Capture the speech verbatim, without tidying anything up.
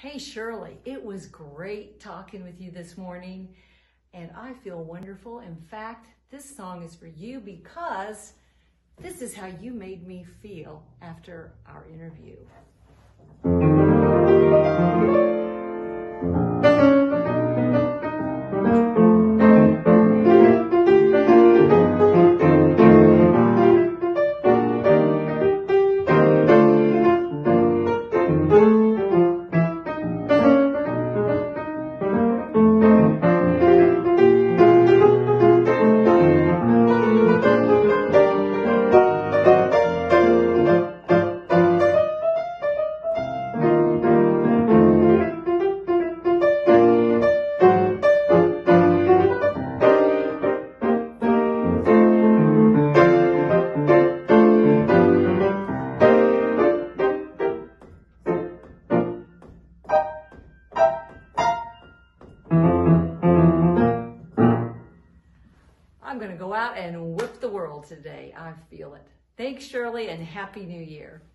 Hey Shirley, it was great talking with you this morning, and I feel wonderful. In fact, this song is for you because this is how you made me feel after our interview. I'm going to go out and whip the world today. I feel it. Thanks, Shirley, and Happy New Year.